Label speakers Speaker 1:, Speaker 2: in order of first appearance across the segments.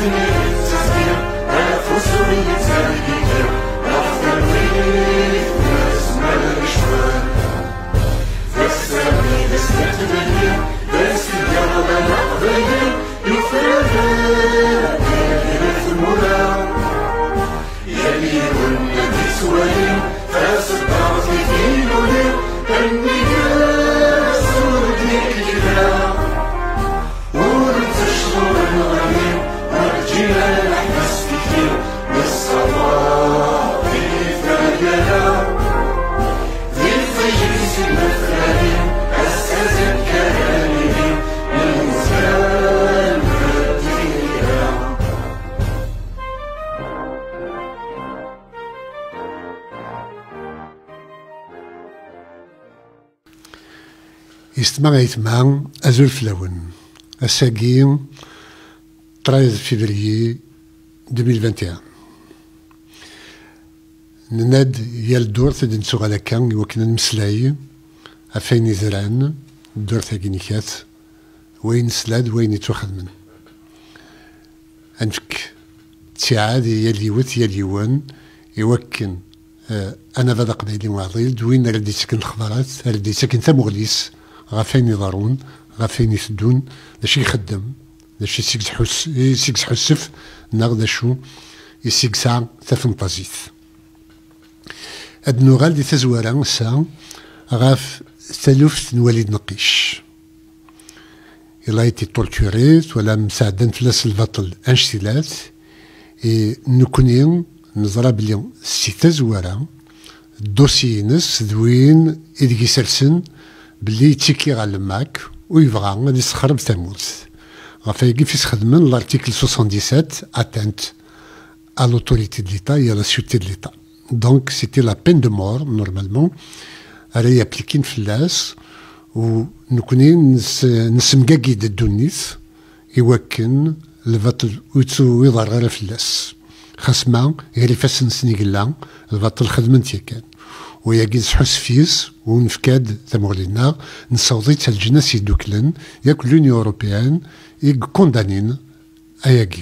Speaker 1: يستمع يتمع أزول فلاون الساقي 13 فيفري 2021 نناد يال دور تد نسوغ على كان وكنا نمسلاي عفاين يزرعن الدور تاكي نيكات وين سلاد وين يتوخدمن أنفك تسعاد يالي وث يالي وان يوكن أنا فدا قبيلي معضيل دوين ردي سكن الخبرات ردي سكن ثمغليس غافين يضارون غافين يثدون داش يخدم داش يسيكس حسف ناغ داشو يسيكسا تفنطازيث هاد نوغال دي تزوارا سا غاف ثلوث نوليد نقيش إلا يتي تورتوريت ولا مساعدين فلاس البطل انشتلات نكونين نظرا بلي سي تزوارا الدوسي نس دوين إدكي سرسن بلي يتيكي على الماك ويبغى غادي يسخرب تاموت غافايكي فيس خدمن لارتيكل 77 atteinte à l'autorité de l'État et à la sûreté de l'État. Donc c'était la peine de mort normalement راهي ابليكين في اللاس ونكوني نسمكاكي الدونيث يوكن الباطل ويظهر غير في اللاس خاصما غير فاس نسنيكلا الباطل خدمنت كان وياكي نسحس فيس ونفكاد ثمغلينا نصوضي تاع الجناس يدوكلن ياك لونيو اوروبيان يكوندانين اياكي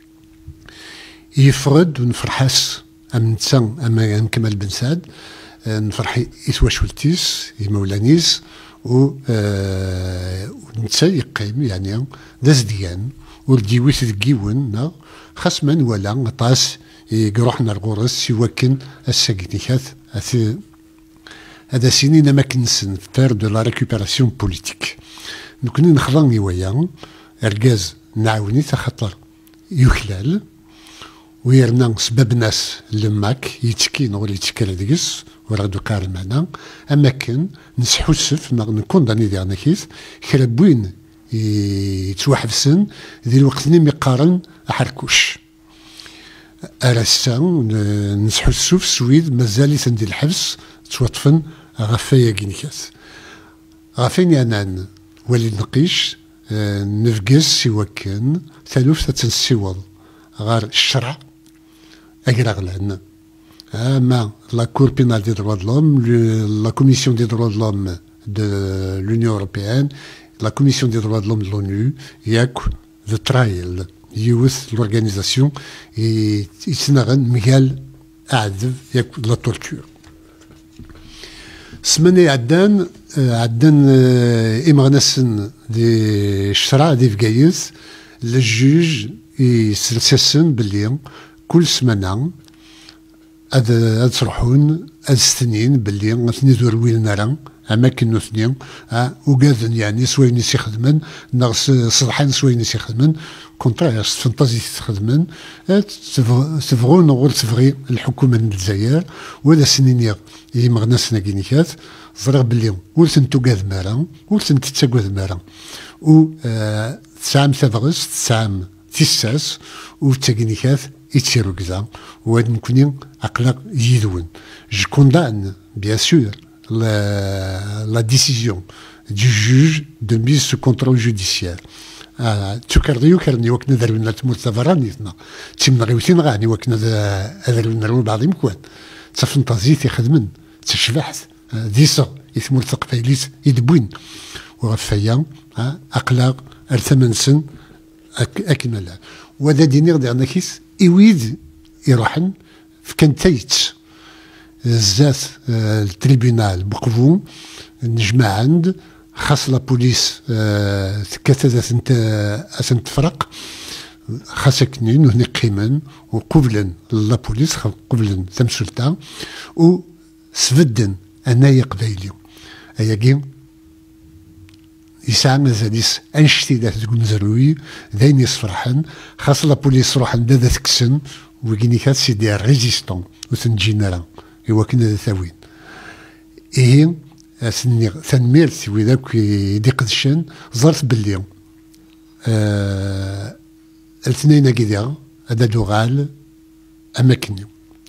Speaker 1: يفرد ونفرحاس ام نتا ام كمال بن سعد نفرحي يتواشولتيس يمولانيس ونتا يقيم يعني داز ديان ولديويت دكيون خاص من ولا طاس يروحنا الغرس يوكن الساكنيكات هذا سنين ما كنسن فير دو لا ريكوبيراسيون بوليتيك نكون نخضرني ويا الغاز نعاوني خاطر يخلال ويرنا سبب ناس لماك يتكين ولا يتكال ديكس ولا دو كار معنا اما كان نسحوسف نكونداني ديالنا كيف كربوين يتوحبسن ذي الوقت ميقارن احركوش أرسا نسحوسو في السويد مازال يسندي الحبس توطفن غفايا كينيكاس غافين يانان وليد نقيش نفقس يوكن ثالوث تنسيوض غار الشرع أقرغلان أما لا كور بينال دي دروا دلوم لا كوميسيون دي دروا دلوم دو لونيون أوروبيان لا كوميسيون دي دروا دلوم دو لونو ياك ذا ترايل يوث لورغانيزاسيون يتناغن مجال أعذب ياك لا تورتور سمني عدان إمغنسن دي الشرع دي فقايث للجوج يسلسسن باللي كل سمانة هاد تروحون هاد السنين باللي غتني دور ويلنا راه اماكن نثنين وقاذن يعني سواء نسي خدمن ناقص صلحان سواء نسي خدمن كونترا فانتازي تخدمن تبغون غير تبغي الحكومه من الجزائر ولا سنين يمغناسنا كينيكات زرغ باللي ولسن توقاذ مارا ولسن تتاقوذ مارا و تسعام ثابغس تسعام تيساس و تاكينيكات يتسيرو كذا وهاد نكوني أقلق يدون جو كوندان بيان سور la décision du juge de mise sous contrôle judiciaire. تكرديو كرني وكنا دارونا المرتبة نيتنا تيمنا غيوتين غاني وكنا دارونا البعض مكوان تفنطازي تيخدمن تشبحث ديسا يثمر ثقفيليس يدبوين وغفايا أقلاق الثمن سن أكمل وذا دينير ديالنا كيس إويد يروحن في كان تايت زات التريبيونال بقفو نجمع عند خاص لا بوليس كثاثة أسن تفرق خاصة كنين وهني قيمن وقبلا لا بوليس قبلا تمسلتا وسفدن أنايا قبايلي أياكي يسعى مازاليس أنشتي ذات تكون زروي ذين يصفرحن خاص لا بوليس روحن ذا تكسن وكيني كات سيدي ريزيستون وثنجينرا إوا كنا ذا ثاوين إيه ثنميرت وذاك يدي قدشان زرت باللي الاثنين كذا هذا دوغال أماكن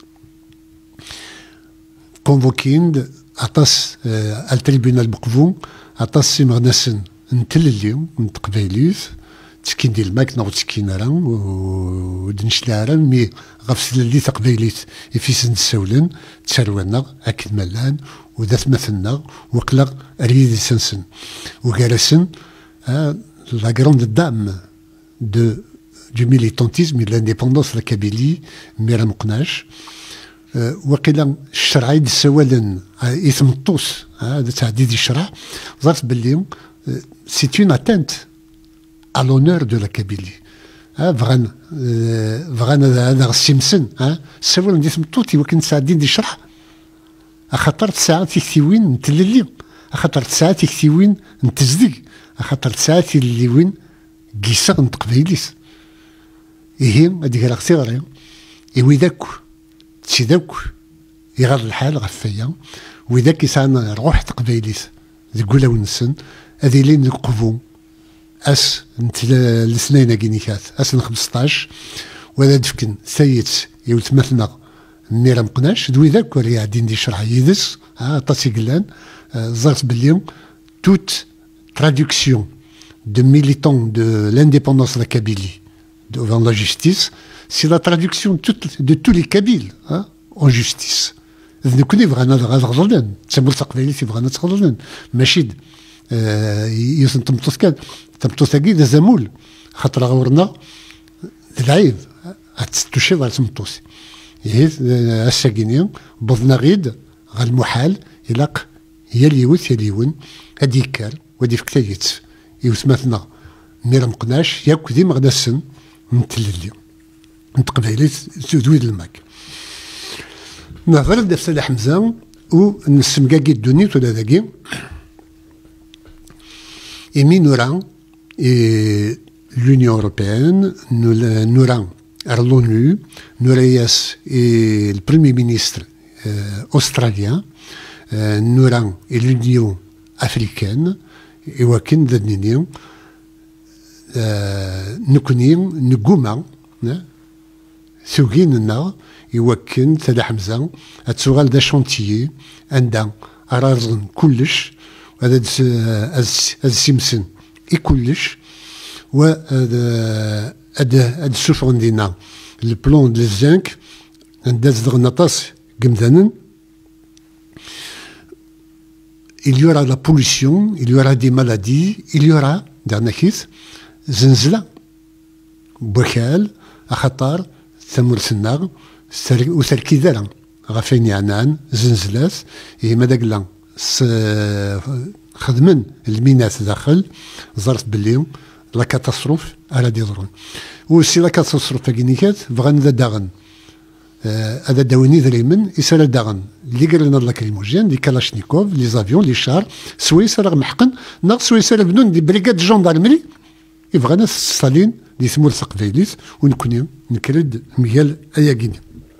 Speaker 1: كونفوكين عطاس التريبيونال بقفو عطاس سي مغناسن نتلليو نتقبايليث تسكين ديال الماكنة وتسكين راه ودنشلا راه مي غاف اللي تقبايليت يفيس نتساولن تسالونا أكيد ملان وذات مثلنا وقلا ريد سنسن وكارسن لا grande dame du militantisme et de l'indépendance de la Kabylie ميرا مقناش وقيلا الشرع يتساولن يثمطوس هذا تعديد الشرع ظرف باللي c'est une atteinte à l'honneur de la Kabylie فغان هذا السمسن ساولن يثمطوتي وكن تعديد دي الشرع أخطر ساعات يكتيوين نتللي أخطر ساعات يكتيوين نتزدق أخطر ساعات اللي وين قيسا نتقبيليس إيه هاديك راه صغيرة وإذاك تسيداك يغار الحال غفايا وإذاك يسعنا روح تقبيليس تقول ونسن هذي لين نقفو أس الاثنين كينيكات أس 15 وهذا دفكن سيد يوتمثلنا ميرا مقناش دوي ذاك وري عادين دي شرح يدس طاسي قلان زرت باليوم توت traduction de militants de l'indépendance de la Kabylie devant la justice, c'est la traduction de tous les Kabyles en justice. نكوني بغانا غزلان تسمو تقبيلي بغانا تغزلان ماشي يوسن تمطوس كان تمطوس كي زامول خاطر غورنا العيب تشي غير تمطوس الساكينيا بضنا غيد غا المحال يلاق هي اليوت هي اليون هادي كار ودي فكتايت يوسماتنا ميرا مقناش ياك ديما غدا السن نتللي نتقبايلي تزويد الماك نهضر دا سيدي حمزة ونسمكاكي الدنيا ولا ذاكي إمي نوران l'Union européenne, Nouran à l'ONU, Nourayas est le premier ministre australien, Nouran est l'Union africaine, et Wakin Dadninion, Nukunim, Nuguma, Sougin, et Wakin, Tada Hamzan, à Tsural da Chantier, Andan, Arazan Kullish, Ad Simpson, et Kullish, وهذا السوف عندنا البلون ديال الزنك نداز دغناطاس قمدانن il y aura la pollution, il y aura des maladies, il y aura درناكيس زنزلة بوكال أخطار ثمرسنا وسلكي ذرا غفيني عنان زنزلات إيما داكلا خدمن المينات داخل زرت بالليل لا كاتاستروف على دي ضرون وسي لا كاتاستروف كينيكات بغا ندا داغن هذا داوني دريمن يسال داغن اللي قال لنا لاكريموجين لي كالاشنيكوف لي زافيون لي شار سويسرا راه محقن ناق سويسرا بنون دي بريغاد جوندارمري يبغانا ستالين دي ثمور تقبيليت ونكون نكرد ميال اياكين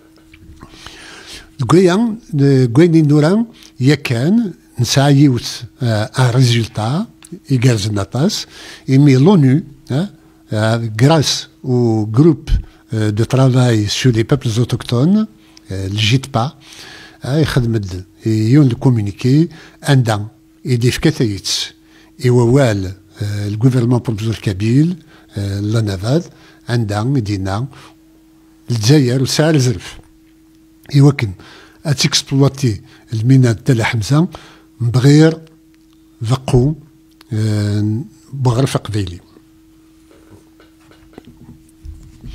Speaker 1: كويني نوران يا كان نسعى يوت ان ريزولتا يجارز النطاس إمي لونو grâce au groupe de travail sur les peuples autochtones le JITPA يخدم يون دو كومونيكي عندها يدي فكاثيت يوال الجوفرمون بروفيسور كابيل لا نافاد عندها مدينة الجزائر وسعر زرف يوكن اتيكسبلواتي الميناء تاع حمزة بغير فقو بغرفة قبيلي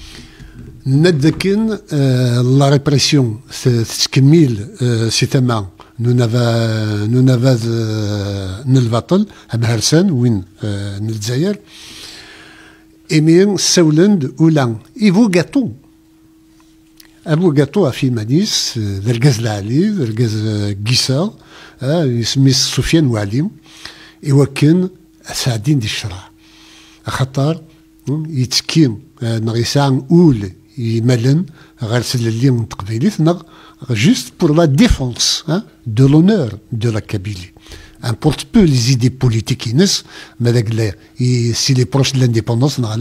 Speaker 1: ندكن لا ريبريسيون تكميل سي تما نونافاز نلبطل هرسان وين نلزاير إمين سولند ولا إيفو غاتو أبو غاتو في مانيس ذا الغاز العالي ذا الغاز كيسا يسمي سفيان وعلي إوكن ساعدين دي الشرع خطر يتكين نغيسان أول يملن غير اللي من تقبيليت نغ juste pour la défense de l'honneur de la Kabylie. Importe peu les idées politiques inès, mais s'il est proche de l'indépendance, on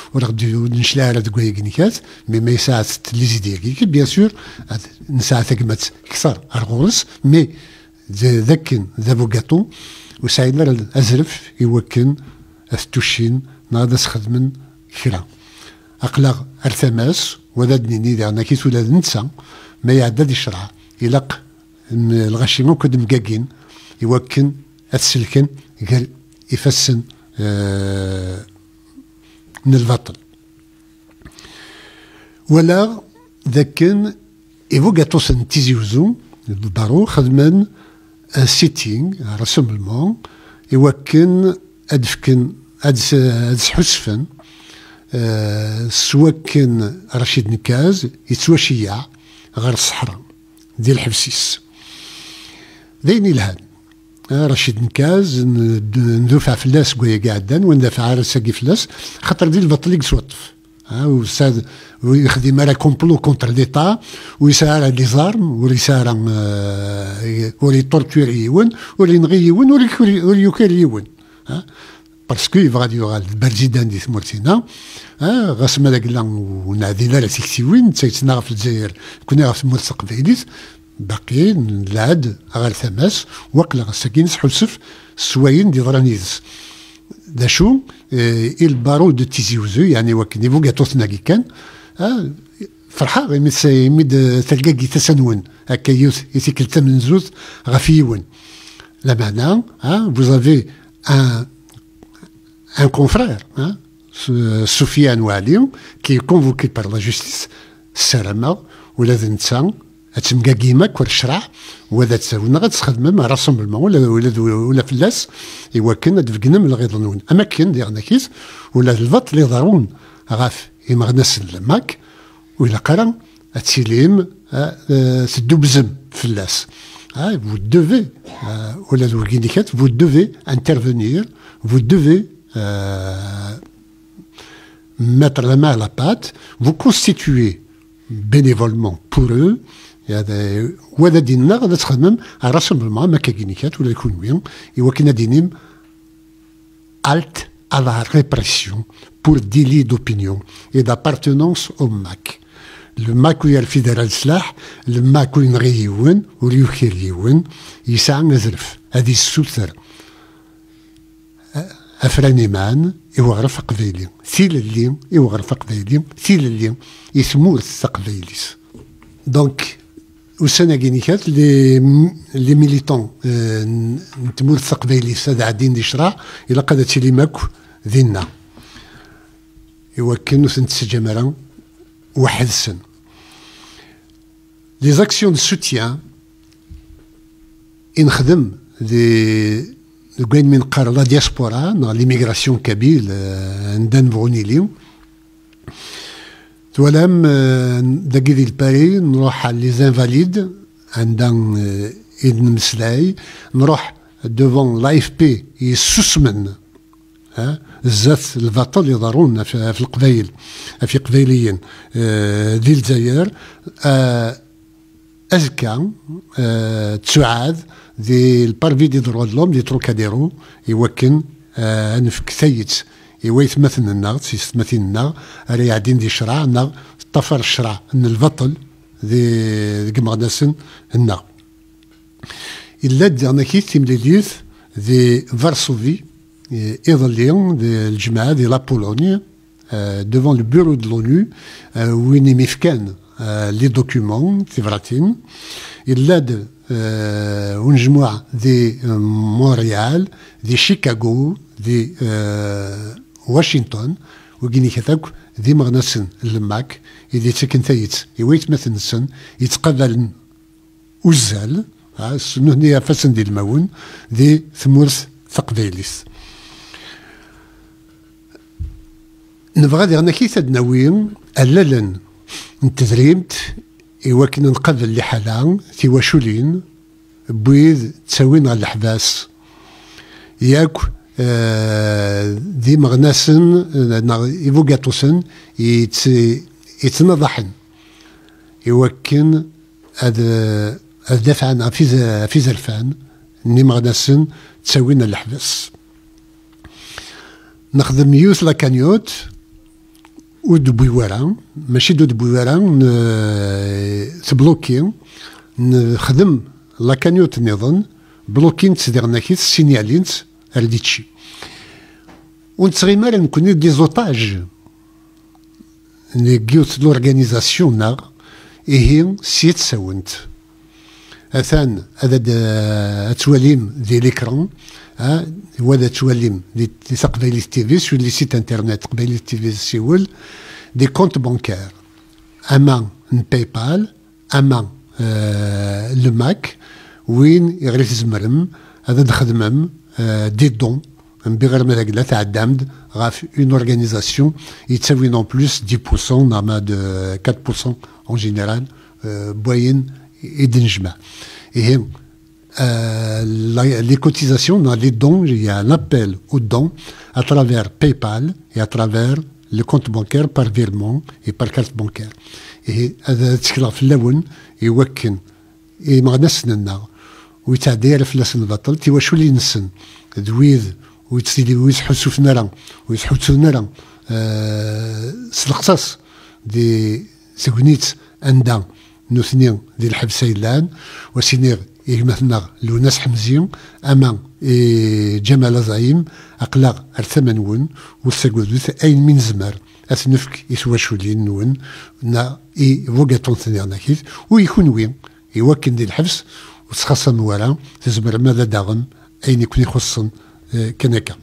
Speaker 1: mais ça, les idées, bien sûr, ça mais ذاك ذا بوغاتو وسايدنا الازرف يوكن التوشين ناض خدمن كرا اقلق ارتماس وذا دنيني ديالنا كيت ولا ننسى ما يعدى دي الشرع يلق الغشيمون كد مكاكين يوكن السلكن قال يفسن من البطل ولا ذاكن يبوغاتو سنتيزيوزو البارو خدمان ان سيتينغ راسمبلمون يوكن ادفكن ادسحسفن سواكن رشيد نكاز يتواشيع غير الصحراء ديال الحبسيس دايني الهان رشيد نكاز ندفع فلاس كويا قاعدان وندفع عرساكي فلاس خاطر ديال البطل يسوطف وستاد ويخدم على كومبلو كونتر ليطا ويسار لي زارم ويسار ولي تورتور يون ولي نغي يون ولي يوكل يون باسكو يبغى يوغال البرزيدان دي ثمورتينا غاسما داك لا ونادي لا سيكسي وين تسيتنا في الجزائر كنا في المرتق قبيليت باقيين العاد غير ثماس وقلا غساكين حسف سواين دي ضرانيز داشو البارو دو تيزيوزو يعني وكني فوق توثنا كان فرحه ميد تلقاكي تسنون هكا يتيكل ثمن زوز غفيون لا معنى فوزافي ان كونفرير سفيان وعلي كي كونفوكي بار لا جوستيس السلامه ولا ذنسان تمكاكيما كور الشرع وذا تساوينا غتخدم مع راسمبلمون ولا فلاس ايوا كنا دفقنا من الغيظ نون اما كاين ديالنا كيس ولا البط اللي ضرون غاف اما غناس الماك ولا قرا تسيليم تدو بزم فلاس vous devez ولا الوركينيكات vous devez intervenir vous devez mettre la main à la pâte vous constituez bénévolement pour eux وهذا ديننا غادا تخدم على راسمبلمون ما كاينيكات ولا يكون وين ايوا كنا دينيم halt à la répression pour délit d'opinion et d'appartenance au MAC. Le MAC ويا الفيدرال سلاح الماك وين غيون وليوكير يون يسعى نزرف هذه السلطر افراني مان يوغرف قبيلي ثيل اللي يوغرف قبيلي ثيل اللي يثمورث قبيليس دونك وسنة كينيكات لي ميليتون نتمورث قبيليس هذا عادين دي شرع الى قادة تيلي ماكو ذينا ايوا كانو سنتسجمرا واحد سن لي زاكسيون دو سوتيان نخدم دي كاين من قار لا دياسبورا نا ليميغراسيون كابيل ندان بغونيليو تولام داكي ديال باري نروح على لي زانفاليد عندنا اذن مسلاي نروح دوفون لا اف بي يسسمن الزات البطل يضرون في القبائل في قبيليين ديال الجزائر ازكى تسعاد دي البارفي دي دروا لوم دي تروكاديرو يوكن انفك ثيت يويثمثل النار تيثمثل النار راه عادين دي شرع النار طفر الشرع ان البطل دي كمغناسن النار الا ديرنا كي تيمليليث دي فارسوفي ايضا دي الجماعه دي لابولونيا devant le bureau de l'ONU وين ميفكان لي دوكيومون تيفراتين الا ونجموع دي مونريال دي شيكاغو دي واشنطن وكيني كذاك ذي مغنسن الماك إذا تكن ثايت يويت مثل نسن يتقبل وزال هني فاسن دي المون ذي ثمورث ثقبيليس نبغى ديرنا كي تدناوين أللا نتدريمت إواكن نقبل لحالا تيواشولين بويذ تساوين على الحباس ياك ذي مغناسن يفوقاتوسن يتنضحن يوكن هذا دافع عن في زرفان ني مغناسن تساوين الحبس نخدم يوث لاكانيوت ود بويوارا ماشي دود بويوارا تبلوكي نخدم لاكانيوت نظن بلوكين تسديرنا كيس سينيالينت رديتشي ونتغيمر نكون دي زوتاج نجيوت لورغانيزاسيون نا إيه سيت ساونت أثان هذا تواليم دي ليكران وهذا تواليم دي تقبيلي تيفي سو لي سيت انترنت قبيلي تيفي سيول دي كونت بانكار اما باي بال اما لو ماك وين يغري تزمرم هذا نخدمم دي دون بغير ما لا تعدمد غاف اون اورغانيزاسيون يتساوي نون بلوس 10% نعما دو 4% en général بوين يدنجمع et les cotisations dans les dons, il y a un appel aux dons à travers PayPal et à travers le compte bancaire par virement et par carte bancaire. Et هذا تشكل في اللون يوكن ما نسننا ويتعدير في لسن البطل تيواشو لي نسن دويذ ويتحسوا في نرى ويتحسوا نرى سلقصاص دي سكونيت أندا نثنين دي الحبسين لان وسينير مثلنا لوناس حمزيون اما جمال زعيم اقلاق الثمنون والساقودوث اين من زمر اثنفك يسواشولين نون نا فوقاتون ثنيرنا كيف ويكون وين يوكن دي الحبس وتخصم ورا تزمر ماذا داغم اين يكون يخصن كنكا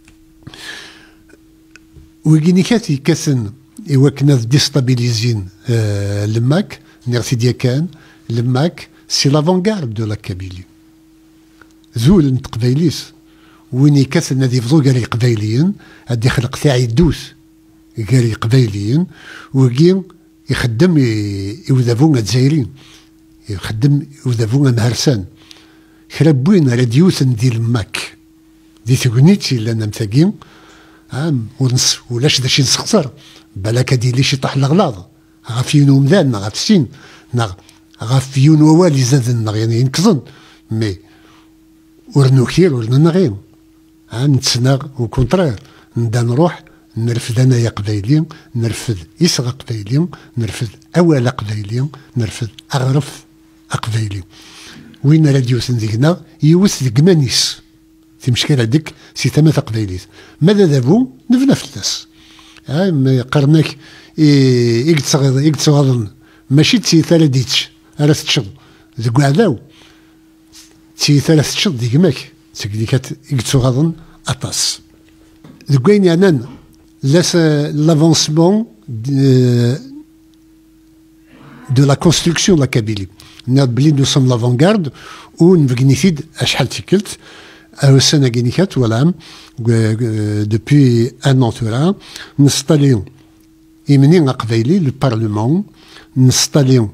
Speaker 1: ويجينيكاتي كاسن يوكنا ديستابيليزين لماك نيرتي ديكان لماك سي لافونغارد دو لا كابيلي زول نتقبايليس وين يكاث نادي فضو قاري قبايليين هادي خلق تاعي دوس قاري قبايليين وكي يخدم يوذافون الجزائريين يخدم يوذافون مهرسان خراب بوين على ديوث ندير ماك دي تغنيتي لنا متاقين ونص ولاش داشي نسخسر بالك هادي ليش يطيح الغلاظ غافيون مذان غافسين غافيون ووالي زادن يعني ينكزن مي ورنو كير ورنا نغيم نتسنى وكونترير ندا نروح نرفد انايا قبايلي نرفد يسغى قبايلي نرفد اوال قبايلي نرفد اغرف قبايلي وين راديو سنديكنا يوث ديك في مشكله ديك سي ثمث قبايليت ماذا ذابو نفنا فلاس قرناك يقتصغضن ماشي تسي ثلاثيتش على تشد ذك عداو تسي ثلاث تشد ديك ماك تكنيكات يقتصغضن اطاس ذك وين يعني l'avancement de la construction de la Kabylie. Nous sommes l'avant-garde où nous avons depuis un an, nous installons le Parlement, nous installons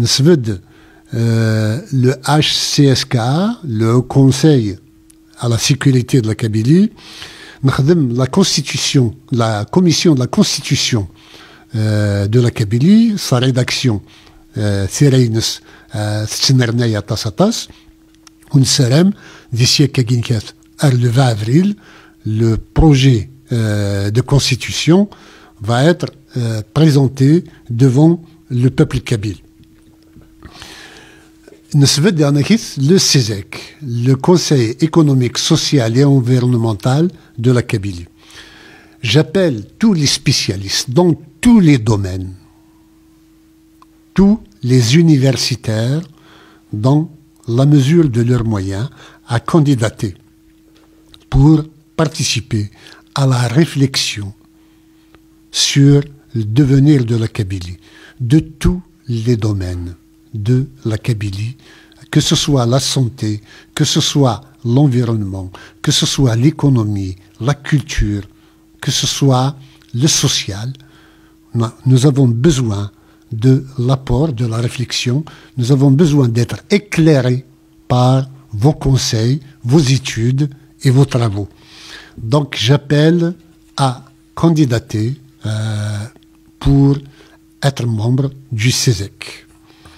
Speaker 1: le HCSK, le Conseil à la sécurité de la Kabylie, la Constitution, la Commission de la Constitution de la Kabylie, sa rédaction, Thérènes, Tsenerneya Tassatas, Unserem, d'ici à Kaginkat, le 20 avril, le projet de Constitution va être présenté devant le peuple kabyle. Le CESEC, le Conseil économique, social et environnemental de la Kabylie. J'appelle tous les spécialistes dans tous les domaines, tous les universitaires, dans la mesure de leurs moyens, à candidater pour participer à la réflexion sur le devenir de la Kabylie, de tous les domaines de la Kabylie, que ce soit la santé, que ce soit l'environnement, que ce soit l'économie, la culture, que ce soit le social. Nous avons besoin de l'apport, de la réflexion. Nous avons besoin d'être éclairés par vos conseils, vos études et vos travaux. Donc j'appelle à candidater pour être membre du CESEC.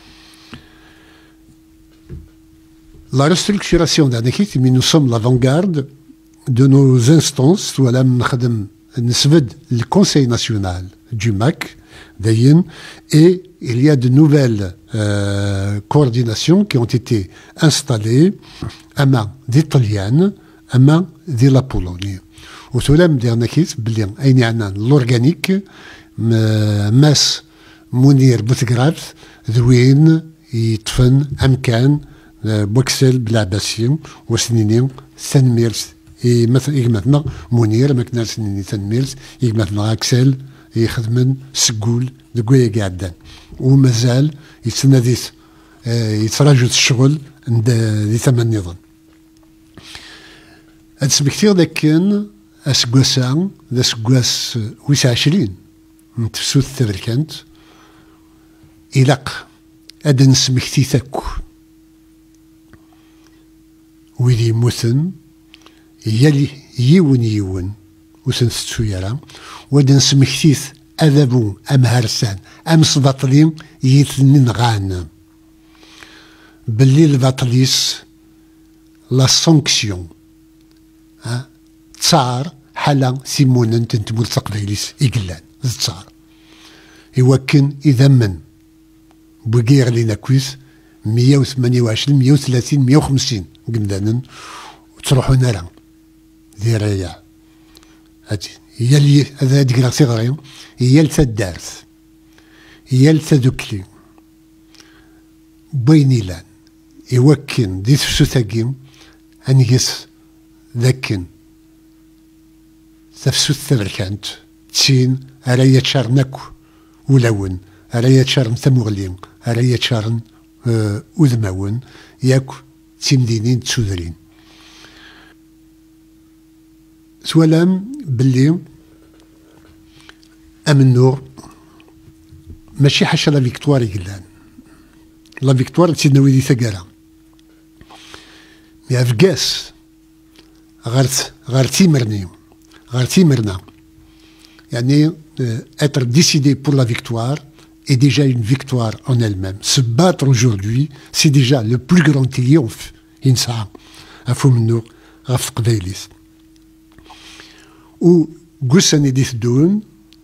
Speaker 1: La restructuration d'un équipe, mais nous sommes l'avant-garde de nos instances, le Conseil national du MAC, et il y a de nouvelles coordinations qui ont été installées, à main des Italiennes, à main de la Pologne. Au solem d'Ernakis, l'organique, Mas Mounir Boutgraf, Douin, Yitfen, Amkan, بوكسل بالعباسية وسنيني سان ميرس مثلا منير ما كنا سنيني سان ميرس مثلا اكسل يخدمن سقول دقويا قاعدان ومازال يتسنى ديس يتراجع الشغل دي ثمان نظام هاد سبكتير لكن اسكواسا ذا سكواس ويس 20 من تفسوت التبركانت إلاق هاد نسمكتي ثاكو ويلي موثن يلي يون وسن ستسويرا ودن سمكتيث أذبو أم هرسان أم صباطلين يثنين غان باللي الباطليس لا سانكسيون تصار حالا سيمونا تنتمول تقبيليس إقلان تصار يوكن إذا من بوغير لينا كويس 128 130 150 قمدانا وتروحوا نارا ذرايا هادي هي اللي هذا ديك صغيرين هي اللي تدارس هي اللي تدوكلي بوينيلان يوكن دي تفسوتاكيم انيس ذاكن تفسوت ثبركانت تسين ارايا تشارناكو ولون ارايا تشارن ثمغلين ارايا تشارن أذمون ياكو تيمدينين تسودرين سوالام باللي أمنو ماشي حاشا لا فيكتوار يقلان لا فيكتوار تسيدنا ويدي ثقالا مي أفقاس غار تيمرنا يعني être décidé pour la victoire est déjà une victoire en elle-même. Se battre aujourd'hui, c'est déjà le plus grand triomphe. Insa, à Fumno, Raf Qdailis. Ou Goussan Edith Doun,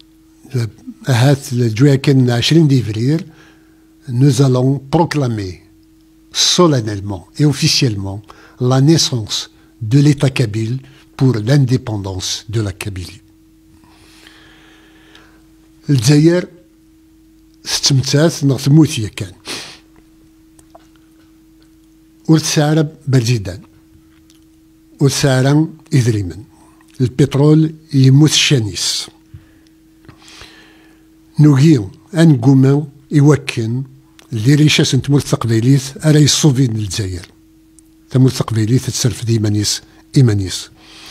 Speaker 1: le Djuaken 20 février, nous allons proclamer solennellement et officiellement la naissance de l'État kabyle pour l'indépendance de la Kabylie. Le Zaïr, ستمتاث نغ تموت هي كان ورتسارب برزيدان ورتسارا إذريمن البترول يموت شانيس نوغيو أنقوما يوكن اللي ريشاس تمورت تقبيليث أرا يصوفين الجزائر تمورت تقبيليث تسرف دي إيمانيس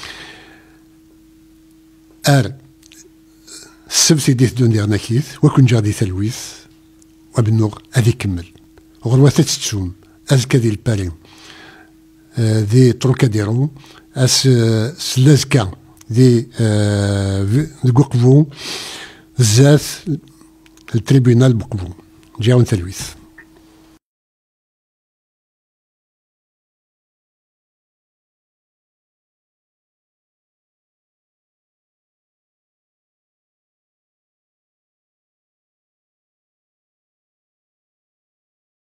Speaker 1: السبت ديث دون ديرناكيث وكن جادي ثلويث وبنوغ أذي كمل غروة تتسوم أذكى دي الباري ذي تروكاديرو أس سلازكا ذي قوقفو زاث التريبيونال بقفو جاون ثلويث